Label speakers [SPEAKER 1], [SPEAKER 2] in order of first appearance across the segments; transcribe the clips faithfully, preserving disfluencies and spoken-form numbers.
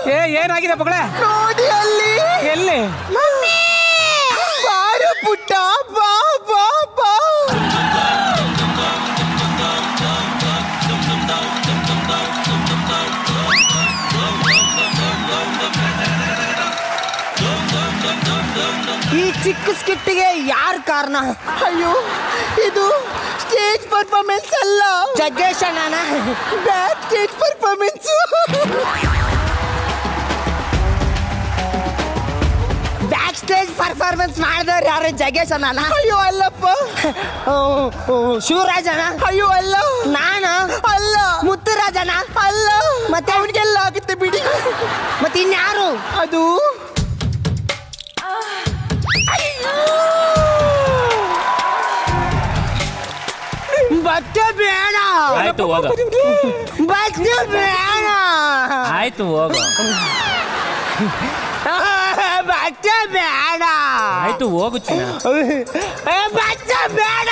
[SPEAKER 1] ಏ ಏನಾಗಿದೆ ಮಗಳೇ?
[SPEAKER 2] ನೋಡಿ ಅಲ್ಲಿ.
[SPEAKER 1] ಎಲ್ಲಿ?
[SPEAKER 2] ಬಾರು ಪುಟ್ಟ, ಬಾ ಬಾ ಬಾ. ಈ ಚಿಕ್ಕ ಸ್ಕಿಟ್ಟಿಗೆ ಯಾರು ಕಾರಣ? ಅಯ್ಯೋ, ಇದು ಸ್ಟೇಜ್ ಪರ್ಫಾರ್ಮೆನ್ಸ್ ಅಲ್ಲ, ಜಗ್ಗೇಶ್ ಅಣ್ಣ backstage performance. Backstage performance ಮಾಡಿದವ್ರು ಯಾರು? ಜಗ್ಗೇಶ್ ಅಣ್ಣ? ಅಯ್ಯೋ ಅಲ್ಲಪ್ಪ. ಶಿವರಾಜ್ ಅಣ್ಣ? ಅಯ್ಯೋ ಅಲ್ಲ. ನಾನ ಅಲ್ಲ. ಮುತ್ತುರಾಜ್ ಅಣ್ಣ? ಅಲ್ಲ. ಮತ್ತೆ ಅವನಿಗೆಲ್ಲ ಆಗುತ್ತೆ ಬಿಡಿ. ಮತ್ತೆ ಇನ್ಯಾರು? ಅದು ಬಟ್ಟೆ ಬೇಡ.
[SPEAKER 1] ಆಯ್ತು ಹೋಗ.
[SPEAKER 2] ಬಟ್ಟೆ ಬೇಡ.
[SPEAKER 1] ಆಯ್ತು ಹೋಗ.
[SPEAKER 2] ಬಟ್ಟೆ ಬೇಡ.
[SPEAKER 1] ಆಯ್ತು ಹೋಗು ಚಿನ್ನ.
[SPEAKER 2] ಬಟ್ಟೆ ಬೇಡ.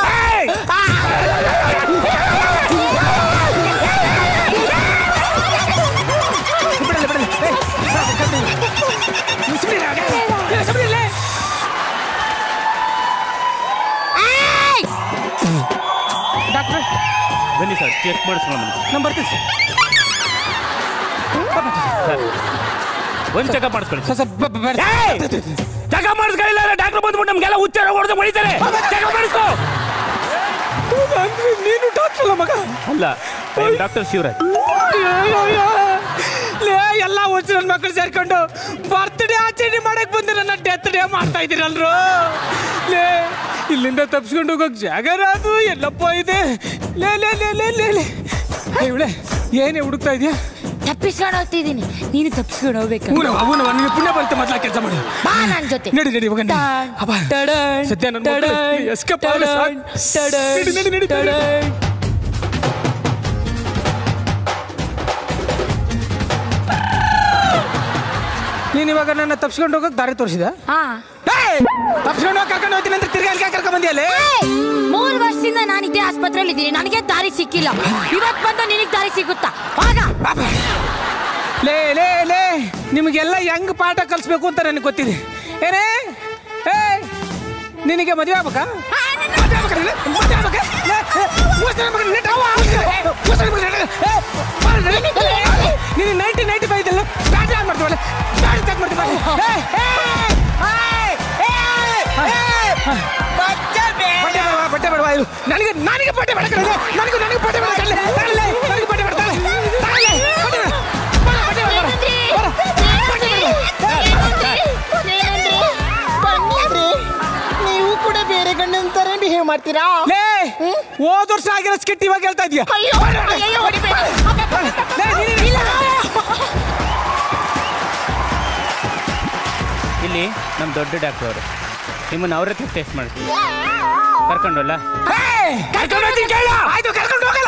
[SPEAKER 1] ಡಾಕ್ಟ್ರೆ ಬನ್ನಿ ಸರ್, ಚೆಕ್ ಮಾಡಿಸ್ಕೊಂಡು ನಾನು ಬರ್ತೀನಿ ಸರ್. ಒಂದು ಚೆಕಪ್ ಮಾಡಿಸ್ಕೊಳ್ಳಿ ಸರ್. ಚೆಕಪ್ ಮಾಡಿಸ್ಕೊಳ್ಳಿಲ್ಲ ಡಾಕ್ಟರ್ ಬಂದ್ಬಿಟ್ಟು ನಮಗೆಲ್ಲ ಉಚ್ಚಾರ ಹೊಡೆದು ಹೊಡಿತಾರೆ. ಚೆಕಪ್ ಮಾಡಿಸ್ಕೋ. ನೀನು ಡಾಕ್ಟರ್ ಅಲ್ಲ ಮಗ? ಅಲ್ಲ, ಡಾಕ್ಟರ್ ಶಿವರಾಜ್. ಲೇ ಎಲ್ಲ ಹುಚ್ಚು ನನ್ನ ಮಕ್ಕಳು ಸೇರ್ಕೊಂಡು ಬರ್ತ್ಡೇ ಆಚರಣೆ ಮಾಡಕ್ ಬಂದು ನನ್ನ ಡೆತ್ ಡೇ ಮಾಡ್ತಾ ಇದ್ದೀರಲ್ರು. ಲೇ ಇಲ್ಲಿಂದ ತಪ್ಸ್ಕೊಂಡು ಹೋಗೋಕೆ ಜಾಗ ಅದು ಎಲ್ಲಪ್ಪ ಇದೆ. ಲೇ ಲೇ ಲೇ ಲೇ ಲೇ ಲೇ ಇವಳೆ ಏನೇ ಹುಡುಕ್ತಾ ಇದೆಯಾ?
[SPEAKER 3] ತಪ್ಪಿಸ್ಕೊಂಡು ಹೋಗ್ತಿದ್ದೀನಿ, ನೀನು ತಪ್ಪಿಸ್ಕೊಂಡು ಹೋಗ್ಬೇಕು.
[SPEAKER 1] ನಿಮಗೆ ಪುಣ್ಯ ಬರುತ್ತೆ, ಮೊದಲ ಕೆಲಸ ಮಾಡಿ.
[SPEAKER 3] ಬಾ ನನ್ನ ಜೊತೆ.
[SPEAKER 1] ನಡಿ ನಡಿ ಹೋಗೋಣ. ಸದ್ಯ ನನ್ನ ಎಸ್ಕೇಪ್ ಆದ್ರೆ ಸಾಕು. ನಡಿ ನಡಿ ನಡಿ. ನೀನ್ ಇವಾಗ ನನ್ನ ತಪ್ಸ್ಕೊಂಡು ಹೋಗಕ್ ದಾರಿ ತೋರಿಸಿದ? ತಪ್ಸ್ಕೊಂಡು ಹೋಗಿ ಕರ್ಕೊಂಡು ಹೋಗ್ತೀನಿ ಅಂತ ತಿರ್ಗಿ ಅಲ್ಲಿ ಕರ್ಕೊಂಡ್ ಬಂದಿಯಲ್ಲಿ?
[SPEAKER 3] ಮೂರು ವರ್ಷದಿಂದ ನಾನು ಇದೇ ಆಸ್ಪತ್ರೆಯಲ್ಲಿ ಇದ್ದೀನಿ, ನನಗೆ ದಾರಿ ಸಿಕ್ಕಿಲ್ಲ. ಇವತ್ತು ಬಂದು ನಿನಗೆ ದಾರಿ ಸಿಗುತ್ತಾ?
[SPEAKER 1] ಲೇ ಲೇ ಲೇ ನಿಮಗೆಲ್ಲ ಹೆಂಗ್ ಪಾಠ ಕಲಿಸ್ಬೇಕು ಅಂತ ನನಗೆ ಗೊತ್ತಿದೆ. ಏನೇ ಏ ನಿನಗೆ ಮದುವೆ ಆಗ್ಬೇಕಾ? ನೀನು ನೈಂಟಿ ನೈಂಟಿ ಫೈವ್ ಇದೆಲ್ಲ ಬ್ಯಾಟ್ರಿ ಆನ್ ಮಾಡ್ತೀವಲ್ಲ, ಬ್ಯಾಟ್ರಿ ಚೆಕ್ ಮಾಡ್ತೀವಿ. ಬಟ್ಟೆ ಬೇಡವಾ? ಇದು ನನಗೆ ನನಗೆ ಬಟ್ಟೆ ಬೇಡ. ನನಗೂ ನನಗೆ ಬಟ್ಟೆ ಬೇಡ. ನನಗೆ ಬಟ್ಟೆ ಬೇಡ.
[SPEAKER 2] ನೀವು ಕೂಡ ಬೇರೆ ಗಂಡನ ತರ ಬಿಹೇವ್ ಮಾಡ್ತೀರಾ?
[SPEAKER 1] ಹೋದ ವರ್ಷ ಆಗಿರೋ ಸ್ಕಿಟ್ ಇವಾಗ ಹೇಳ್ತಾ ಇದೀಯ? ಇಲ್ಲಿ ನಮ್ಮ ದೊಡ್ಡ ಡಾಕ್ಟರ್ ಅವರು ನಿಮ್ಮನ್ನ ಅವ್ರ ಹತ್ರ ಟೆಸ್ಟ್ ಮಾಡ್ತೀವಿ. ಕರ್ಕೊಂಡಲ್ಲ? ಆಯ್ತು, ಕರ್ಕೊಂಡು ಹೋಗಲ್ಲ.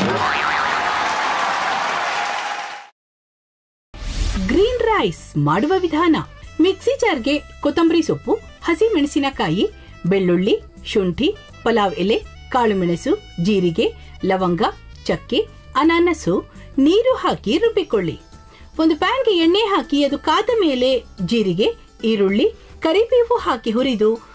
[SPEAKER 4] ಗ್ರೀನ್ ರೈಸ್ ಮಾಡುವ ವಿಧಾನ: ಮಿಕ್ಸಿ ಜಾರ್ಗೆ ಕೊತ್ತಂಬರಿ ಸೊಪ್ಪು, ಹಸಿ ಮೆಣಸಿನಕಾಯಿ, ಬೆಳ್ಳುಳ್ಳಿ, ಶುಂಠಿ, ಪಲಾವ್ ಎಲೆ, ಕಾಳುಮೆಣಸು, ಜೀರಿಗೆ, ಲವಂಗ, ಚಕ್ಕೆ, ಅನಾನಸು, ನೀರು ಹಾಕಿ ರುಬ್ಬಿಕೊಳ್ಳಿ. ಒಂದು ಪ್ಯಾನ್ಗೆ ಎಣ್ಣೆ ಹಾಕಿ ಅದು ಕಾದ ಮೇಲೆ ಜೀರಿಗೆ, ಈರುಳ್ಳಿ, ಕರಿಬೇವು ಹಾಕಿ ಹುರಿದು